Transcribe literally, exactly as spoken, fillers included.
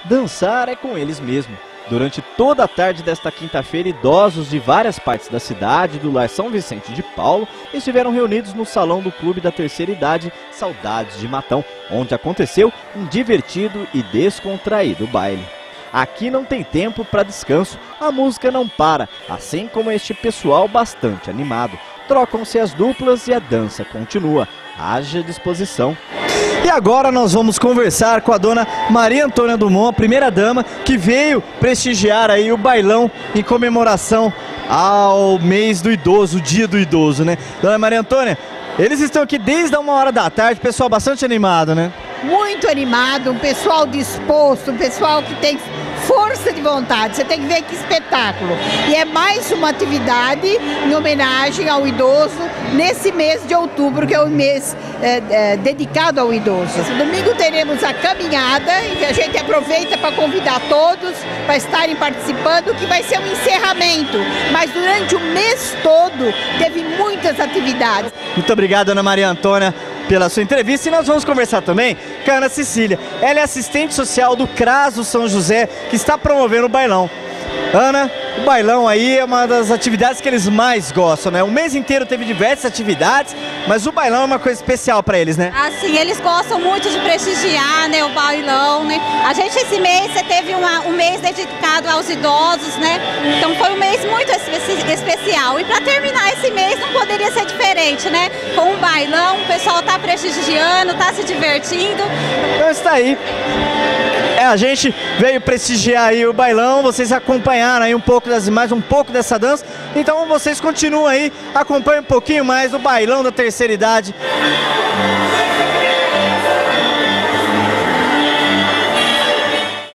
dançar é com eles mesmo. Durante toda a tarde desta quinta-feira, idosos de várias partes da cidade do Lar São Vicente de Paulo estiveram reunidos no salão do Clube da Terceira Idade Saudades de Matão, onde aconteceu um divertido e descontraído baile. Aqui não tem tempo para descanso, a música não para, assim como este pessoal bastante animado. Trocam-se as duplas e a dança continua. Haja disposição. E agora nós vamos conversar com a dona Maria Antônia Dumont, a primeira dama, que veio prestigiar aí o bailão em comemoração ao mês do idoso, o dia do idoso, né? Dona Maria Antônia, eles estão aqui desde a uma hora da tarde, pessoal bastante animado, né? Muito animado, um pessoal disposto, um pessoal que tem força de vontade. Você tem que ver que espetáculo. E é mais uma atividade em homenagem ao idoso nesse mês de outubro, que é o mês é, é, dedicado ao idoso. Domingo teremos a caminhada, em que a gente aproveita para convidar todos para estarem participando, que vai ser um encerramento. Mas durante o mês todo teve muitas atividades. Muito obrigado, Ana Maria Antônia, pela sua entrevista, e nós vamos conversar também com a Ana Cecília. Ela é assistente social do CRASO São José, que está promovendo o bailão. Ana, o bailão aí é uma das atividades que eles mais gostam, né? O mês inteiro teve diversas atividades, mas o bailão é uma coisa especial para eles, né? Assim, eles gostam muito de prestigiar, né, o bailão, né? A gente esse mês teve uma, um mês dedicado aos idosos, né? Então foi um mês muito espe- especial. E para terminar esse mês não poderia ser diferente, né? Com um bailão, o pessoal tá prestigiando, tá se divertindo. Então está aí. É, a gente veio prestigiar aí o bailão, vocês acompanharam aí um pouco das imagens, um pouco dessa dança. Então vocês continuam aí, acompanhem um pouquinho mais o bailão da terceira idade.